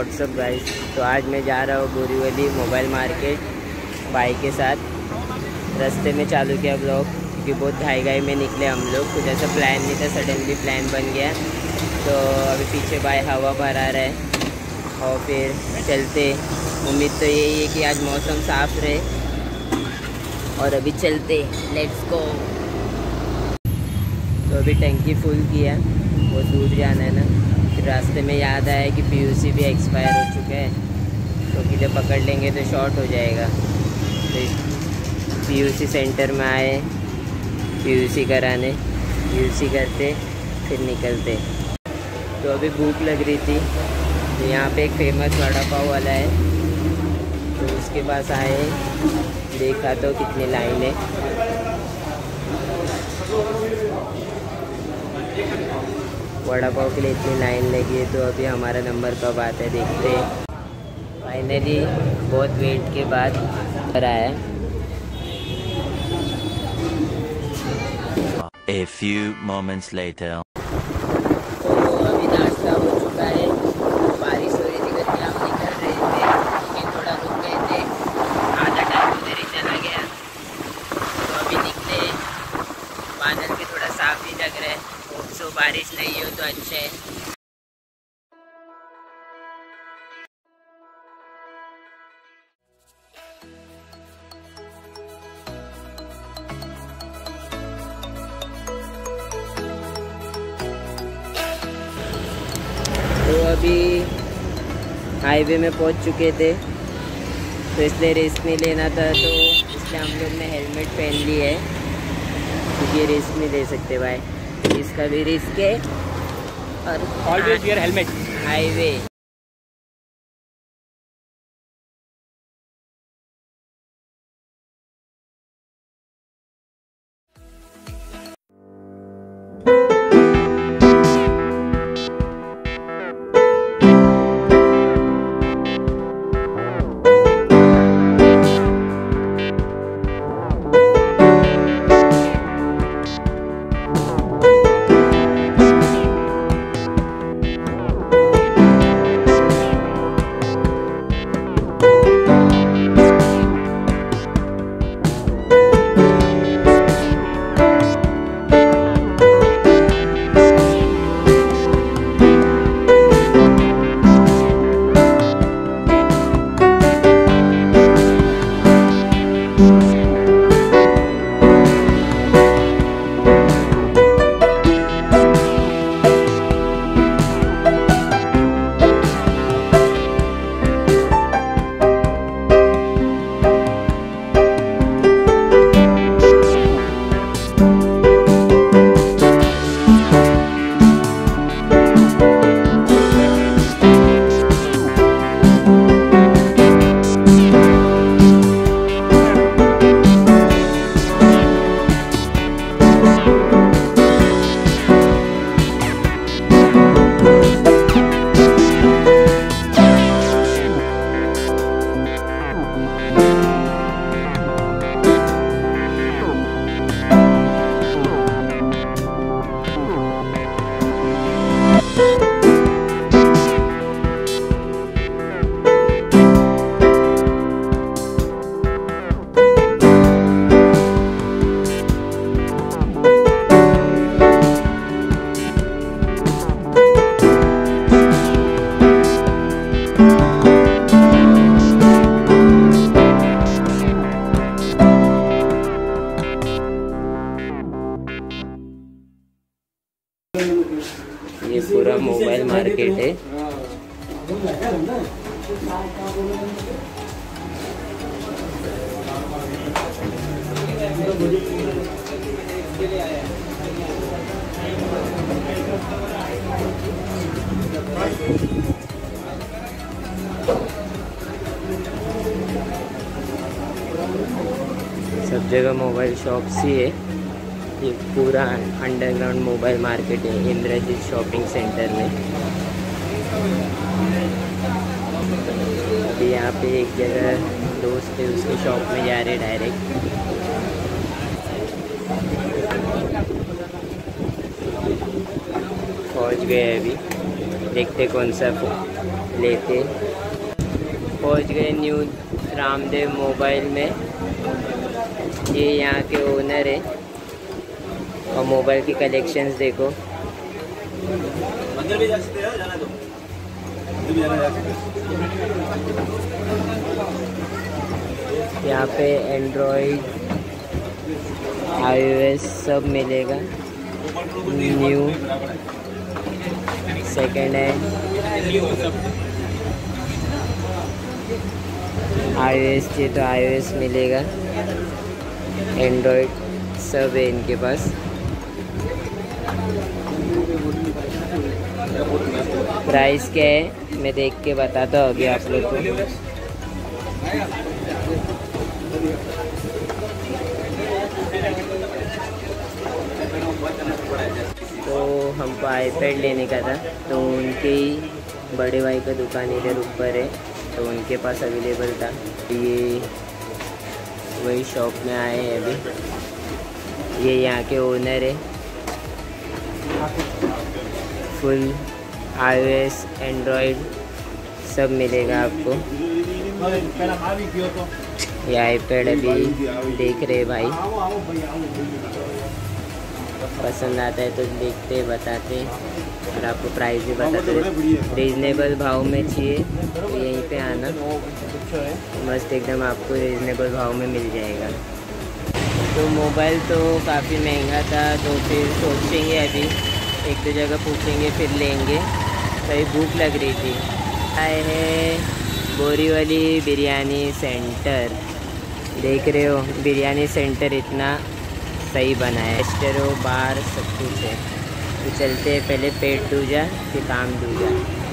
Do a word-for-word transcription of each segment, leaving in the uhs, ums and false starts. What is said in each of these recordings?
WhatsApp guys. तो आज मैं जा रहा हूँ बोरीवली मोबाइल मार्केट भाई के साथ। रास्ते में चालू किया ब्लॉग क्योंकि बहुत घाई घाई में निकले हम लोग, कुछ ऐसा प्लान नहीं था, सडनली प्लान बन गया। तो अभी पीछे भाई हवा भरा रहा है और फिर चलते। उम्मीद तो यही है कि आज मौसम साफ रहे और अभी चलते, लेट्स गो। तो अभी टंकी फुल किया, वो दूर जाना है ना। फिर रास्ते में याद आया कि पीयूसी भी एक्सपायर हो चुका है, तो किधर पकड़ लेंगे तो शॉर्ट हो जाएगा। तो पीयूसी सेंटर में आए पीयूसी कराने, पीयूसी करते फिर निकलते। तो अभी भूख लग रही थी, तो यहाँ पे एक फेमस वड़ा पाव वाला है, तो उसके पास आए, देखा तो कितनी लाइन है। वड़ा पाव के लिए इतनी लाइन लगी है, तो अभी हमारा नंबर कब आता है देखते हैं। फाइनली बहुत वेट के बाद पर आया। A few moments later. तो अभी नाश्ता हो चुका है, बारिश हो रही थी करके हम निकल रहे थे, लेकिन थोड़ा रुक गए थे, आधा टाइम उधर ही चला गया। तो अभी निकले, बादल भी थोड़ा साफ ही लग रहा है, सो बारिश नहीं हो तो अच्छे है। तो अभी हाईवे में पहुंच चुके थे, तो इसलिए रिस्क नहीं लेना था, तो इसलिए हम लोग ने हेलमेट पहन ली है, क्योंकि रिस्क नहीं ले सकते भाई, इसका भी रिस्क है। और ऑलवेज वियर हेलमेट। हाईवे ये पूरा मोबाइल मार्केट है। सब जगह मोबाइल शॉप्स ही है। ये पूरा अंडरग्राउंड मोबाइल मार्केट है इंद्रजीत शॉपिंग सेंटर में। अभी यहाँ पे एक जगह दोस्त है, उसके शॉप में जा रहे डायरेक्ट। पहुँच गए अभी, देखते कौन सा लेते। पहुंच गए न्यू रामदेव मोबाइल में। ये यहाँ के ओनर है और मोबाइल की कलेक्शंस देखो। अंदर भी जा सकते हैं, जाना तो अंदर भी जाना जा सकते हैं। यहाँ पे एंड्रॉयड आईओएस सब मिलेगा। न्यू सेकेंड हैंड आईओएस चाहिए तो आईओएस मिलेगा। एंड्रॉयड सब है इनके पास। प्राइस क्या है मैं देख के बताता हूँ अभी आप लोग को। तो हमको आईपैड लेने का था, तो उनके ही बड़े भाई का दुकान इधर ऊपर है, तो उनके पास अवेलेबल था। ये वही शॉप में आए हैं अभी। ये यहाँ के ओनर है। फुल आईओएस एंड्रॉयड सब मिलेगा आपको। ये आईपैड अभी देख रहे भाई, पसंद आता है तो देखते बताते और आपको प्राइस भी बताते हैं। रीज़नेबल भाव में चाहिए तो यहीं पे आना, मस्त एकदम आपको रीज़नेबल भाव में मिल जाएगा। तो मोबाइल तो काफ़ी महंगा था, तो फिर सोचेंगे अभी एक दो जगह पूछेंगे फिर लेंगे। कहीं भूख लग रही थी। आए हैं बोरीवली बिरयानी सेंटर। देख रहे हो बिरयानी सेंटर इतना सही बना है, रेस्टोरेंट बार सब कुछ है। तो चलते हैं, पहले पेट दूजा फिर काम दूजा।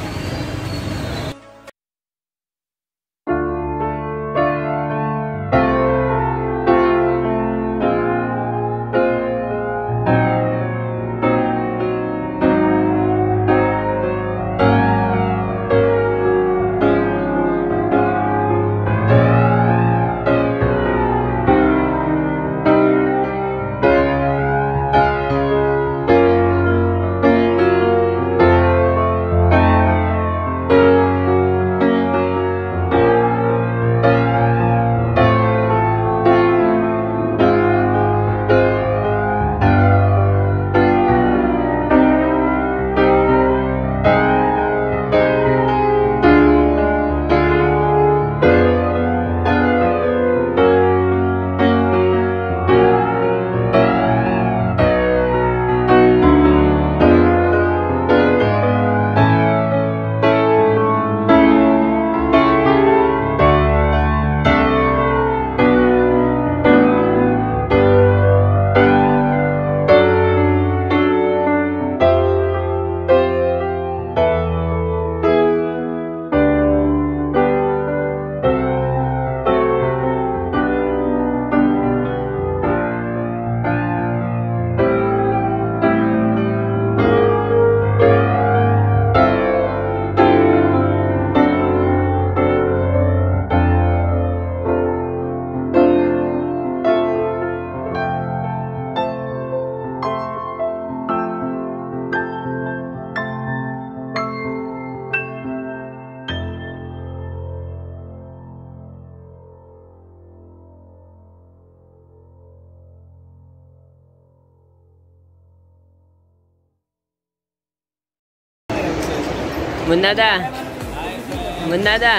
मुन्ना दा मुन्ना दा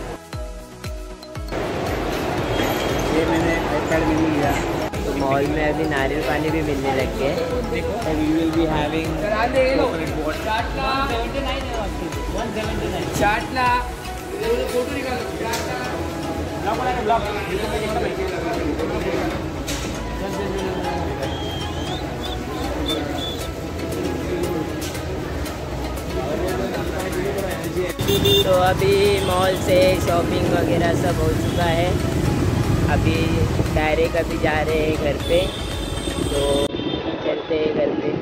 ये मैंने आईपैड भी लिया। तो मॉल में अभी नारियल पानी भी मिलने लग गए। We will be having coconut water. तो अभी मॉल से शॉपिंग वगैरह सब हो चुका है। अभी डायरेक्ट अभी जा रहे हैं घर पे, तो चलते हैं घर पे।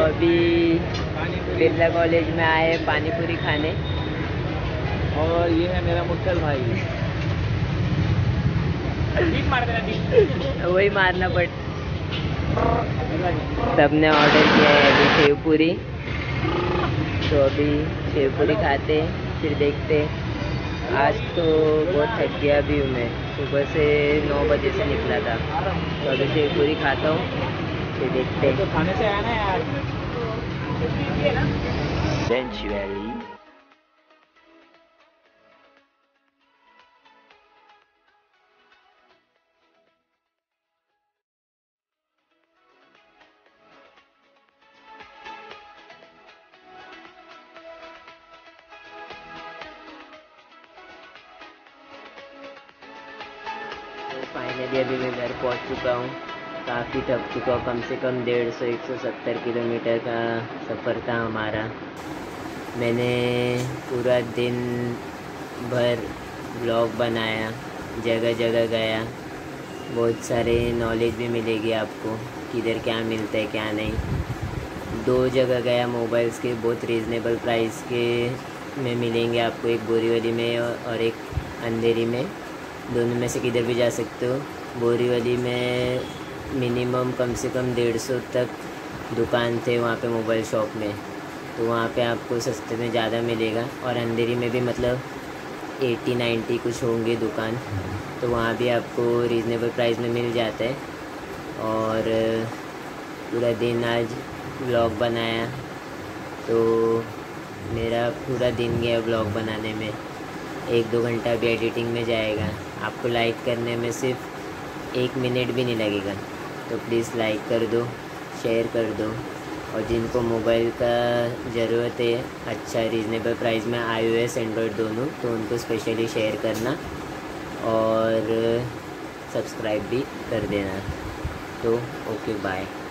अभी बिरला कॉलेज में आए पानी पूरी खाने। और ये है मेरा मुट्ठल भाई। वही मारना पड़। सबने ऑर्डर किया है अभी सेव पूरी, तो अभी सेव पूरी खाते फिर देखते। आज तो बहुत थक गया भी हूँ मैं, सुबह से नौ बजे से निकला था, तो अभी सेव पूरी खाता हूँ फिर देखते। तो खाने से आया ना यार। Eventually. फाइनली अभी मैं घर पहुंच चुका हूँ। काफ़ी थक चुका हूँ, कम से कम डेढ़ सौ एक सौ सत्तर किलोमीटर का सफ़र था हमारा। मैंने पूरा दिन भर ब्लॉग बनाया, जगह जगह गया, बहुत सारे नॉलेज भी मिलेगी आपको किधर क्या मिलता है क्या नहीं। दो जगह गया मोबाइल्स के बहुत रीज़नेबल प्राइस के में मिलेंगे आपको, एक बोरीवली में और एक अंधेरी में। दोनों में से किधर भी जा सकते हो। बोरीवली में मिनिमम कम से कम डेढ़ सौ तक दुकान थे वहाँ पे मोबाइल शॉप में, तो वहाँ पे आपको सस्ते में ज़्यादा मिलेगा। और अंधेरी में भी मतलब अस्सी नब्बे कुछ होंगे दुकान, तो वहाँ भी आपको रीज़नेबल प्राइस में मिल जाता है। और पूरा दिन आज व्लॉग बनाया, तो मेरा पूरा दिन गया व्लॉग बनाने में। एक दो घंटा भी एडिटिंग में जाएगा। आपको लाइक करने में सिर्फ एक मिनट भी नहीं लगेगा, तो प्लीज़ लाइक कर दो, शेयर कर दो। और जिनको मोबाइल का ज़रूरत है अच्छा रीज़नेबल प्राइस में, आईओएस एंड्रॉयड दोनों, तो उनको स्पेशली शेयर करना और सब्सक्राइब भी कर देना। तो ओके बाय।